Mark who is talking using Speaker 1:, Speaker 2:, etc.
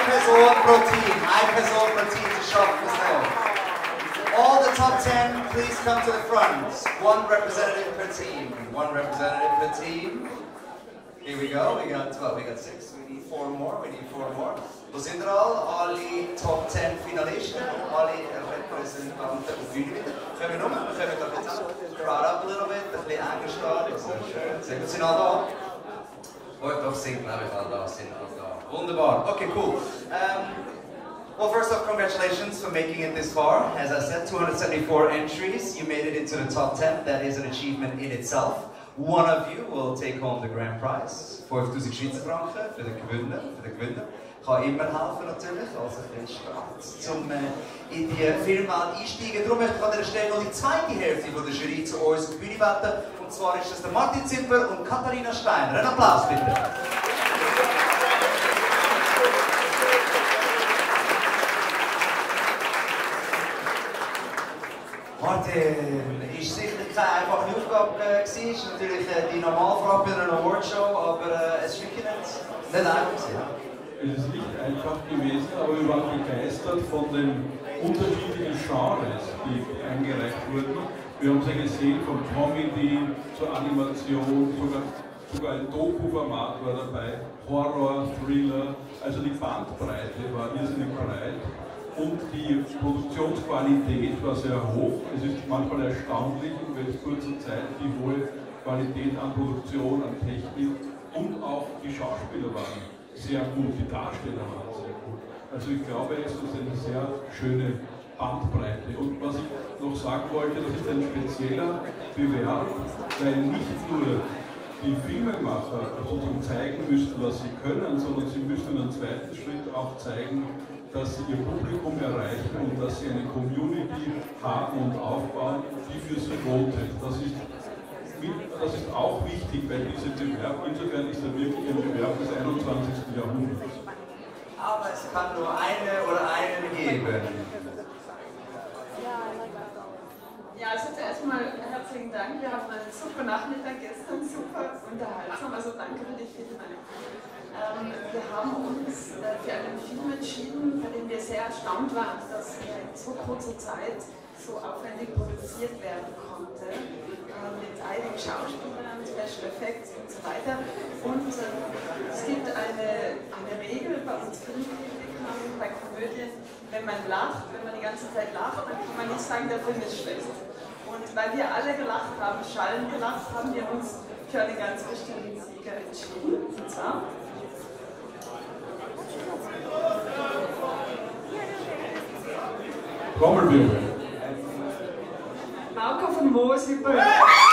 Speaker 1: Person pro Team. Eine Person pro Team zu schaffen ist noch. All the top 10, please come to the front. One representative per team. One representative per team. Here we go. We got 12. We got 6. We need 4 more. We need 4 more. Wo sind wir alle top 10 Finalisten, alle Repräsentanten auf der Bühne wieder. Kommen wir rum, wir kommen da bitte. Crowd up a little bit, ein bisschen enger stehen. Sehr gut, sind alle da? Oh, doch, sind, glaube ich, alle da, sind alle da. Wunderbar, okay, cool. Well, first off, congratulations for making it this far. As I said, 274 entries. You made it into the top 10. That is an achievement in itself. One of you will take home the grand prize. 5000 Schweizer Franken für den Gewinner. Kann immer helfen natürlich, also ein Start, um in die Firma einsteigen. Darum möchte ich an dieser Stelle noch die zweite Hälfte von der Jury zu uns auf die Bühne bitten. Und zwar ist das der Martin Zimper und Katharina Steiner. Einen Applaus bitte. Martin, ist sicherlich keine einfache Aufgabe gewesen. Ist natürlich die Normalfrage bei einer Awardshow, aber es ist wirklich nicht einfach gewesen.
Speaker 2: Es ist nicht einfach gewesen, aber wir waren begeistert von den unterschiedlichen Genres, die eingereicht wurden. Wir haben sie gesehen, von Comedy zur Animation, sogar ein Doku-Format war dabei, Horror, Thriller, also die Bandbreite war irrsinnig breit und die Produktionsqualität war sehr hoch. Es ist manchmal erstaunlich, in welch kurzer Zeit die hohe Qualität an Produktion, an Technik und auch die Schauspieler waren sehr gut, die Darsteller waren sehr gut. Also ich glaube, es ist eine sehr schöne Bandbreite. Und was ich noch sagen wollte, das ist ein spezieller Bewerb, weil nicht nur die Filmemacher sozusagen zeigen müssen, was sie können, sondern sie müssen in einem zweiten Schritt auch zeigen, dass sie ihr Publikum erreichen und dass sie eine Community haben und aufbauen, die für sie votet. Das ist auch wichtig bei diesem Bewerb. Insofern ist er wirklich ein Bewerb des 21. Jahrhunderts.
Speaker 1: Aber es kann nur eine oder einen geben.
Speaker 3: Ja, also zuerst mal herzlichen Dank. Wir haben einen super Nachmittag gestern, super unterhaltsam. Also danke für die Filme. Wir haben uns für einen Film entschieden, bei dem wir sehr erstaunt waren, dass er in so kurzer Zeit so aufwendig produziert werden konnte. Mit einigen Schauspielern, Special Effects und so weiter. Und es gibt eine Regel bei uns Filmkritikern, bei Komödien, wenn man lacht, wenn man die ganze Zeit lacht, dann kann man nicht sagen, der Film ist schlecht. Und weil wir alle gelacht haben, schallend gelacht, haben wir uns für einen ganz bestimmten Sieger entschieden. Und zwar
Speaker 2: Trommelwirbel.
Speaker 3: Marco von Moos über